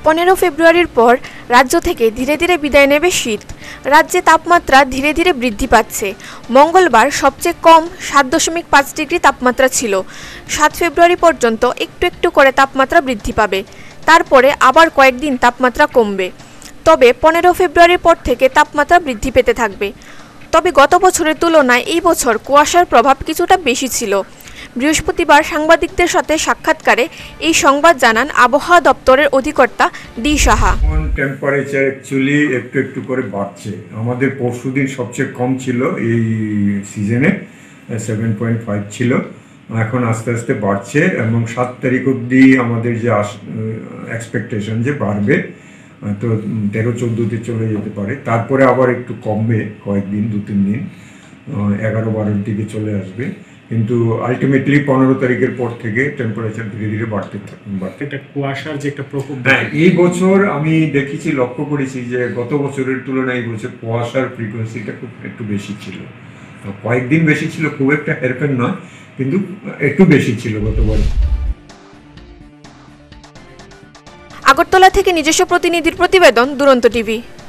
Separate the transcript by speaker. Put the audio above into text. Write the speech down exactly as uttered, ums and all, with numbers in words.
Speaker 1: পনেরো ফেব্রুয়ারির পর রাজ্য থেকে ধীরে ধীরে বিদায় নেবে শীত। রাজ্যে তাপমাত্রা ধীরে ধীরে বৃদ্ধি পাচ্ছে। মঙ্গলবার সবচেয়ে কম সাত দশমিক পাঁচ ডিগ্রি তাপমাত্রা ছিল। সাত ফেব্রুয়ারি পর্যন্ত একটু একটু করে তাপমাত্রা বৃদ্ধি পাবে। তারপরে আবার কয়েকদিন তাপমাত্রা কমবে। তবে পনেরো ফেব্রুয়ারির পর থেকে তাপমাত্রা বৃদ্ধি পেতে থাকবে। তবে গত বছরের তুলনায় এই বছর কুয়াশার প্রভাব কিছুটা বেশি ছিল। বৃহস্পতিবার সাংবাদিকদের সাথে সাক্ষাৎকারে এই সংবাদ জানান আবহাওয়া দপ্তরের অধিকর্তা ডি সাহা।
Speaker 2: টেম্পারেচার অ্যাকচুয়ালি একটু একটু করে বাড়ছে। আমাদের পরশুদিন সবচেয়ে কম ছিল এই সিজনে, সেভেন পয়েন্ট ফাইভ ছিল। এখন আস্তে আস্তে বাড়ছে এবং সাত তারিখ অবধি আমাদের যে এক্সপেকটেশন যে বাড়বে, তো তেরো চোদ্দোতে চলে যেতে পারে। তারপরে আবার একটু কমবে কয়েকদিন, দু তিন দিন, এগারো বারোর দিকে চলে আসবে। কিন্তু আলটিমেটলি পনেরো তারিখের পর থেকে টেম্পারেচার ধীরে ধীরে বাড়তে বাড়তে
Speaker 3: এটা কুয়াশার যে একটা প্রকোপ,
Speaker 2: হ্যাঁ, এই বছর আমি দেখেছি, লক্ষ্য করেছি যে গত বছরের তুলনায় এই বছর কুয়াশার ফ্রিকোয়েন্সিটা খুব একটু বেশি ছিল। কয়েকদিন বেশি ছিল, খুব একটা হেরফের নয়, কিন্তু একটু বেশি ছিল গতবার।
Speaker 1: আগরতলা থেকে নিজস্ব প্রতিনিধির প্রতিবেদন, দুরন্ত টিভি।